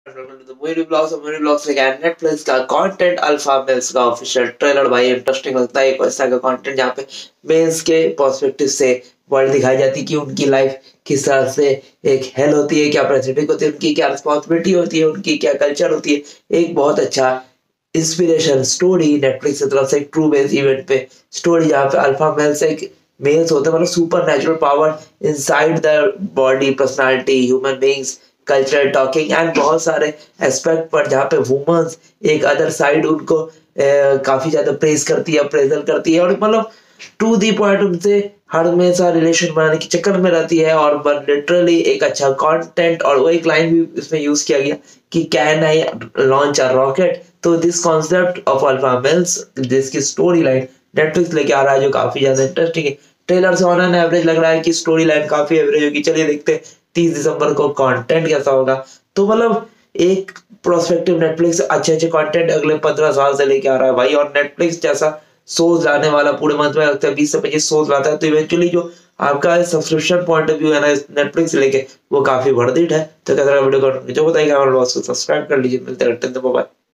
Movie blogs लेके आए Netflix का कंटेंट अल्फा मेल्स का ऑफिशियल ट्रेलर। भाई इंटरेस्टिंग लगता है एक ऐसा का कंटेंट जहाँ पे मेंस के पर्सपेक्टिव से वर्ल्ड दिखाई जाती है कि उनकी लाइफ किस तरह से एक हेल होती है, क्या पैसिफिक होती है, उनकी क्या रिस्पॉन्सिबिलिटी होती है, उनकी क्या कल्चर होती है। एक बहुत अच्छा इंस्पिरेशन स्टोरी नेटफ्लिक्स की तरफ से एक ट्रू बेस इवेंट पे स्टोरी जहाँ पे अल्फा मेल्स एक मेल्स होते हैं, मतलब supernatural power inside the body, personality, human beings, cultural talking and बहुत सारे एस्पेक्ट पर जहाँ पे वुमेन्स एक अदर साइड उनको काफी ज्यादा प्रेज करती है, अप्रेजल करती है और मतलब टू दी पॉइंट उनसे हर हमेशा रिलेशन बनाने के चक्कर में रहती है। और बट लिटरली एक अच्छा कंटेंट और वो एक लाइन भी इसमें यूज किया गया कि can I launch a rocket. तो this concept of alpha males जिसकी स्टोरी लाइन नेटफ्लिक्स लेके आ रहा है जो काफी ज्यादा इंटरेस्टिंग है। ट्रेलर से ऑन एन एवरेज लग रहा है कि स्टोरी लाइन काफी एवरेज होगी। चलिए देखते हैं 30 दिसंबर को कंटेंट कैसा होगा। तो मतलब एक प्रोस्पेक्टिव नेटफ्लिक्स अच्छे अच्छे कंटेंट अगले 15 साल से लेके आ रहा है भाई। और नेटफ्लिक्स जैसा शोज लाने वाला पूरे मंथ में लगता है 20 से 25 शोज लाता है, तो इवेंचुअली जो आपका सब्सक्रिप्शन पॉइंट ऑफ व्यू है ना नेटफ्लिक्स लेके वो काफी वर्थ इट है। तो कैसा वीडियो जो बताइएगा हमारे बॉस को सब्सक्राइब कर लीजिए। मिलते हैं, बाय।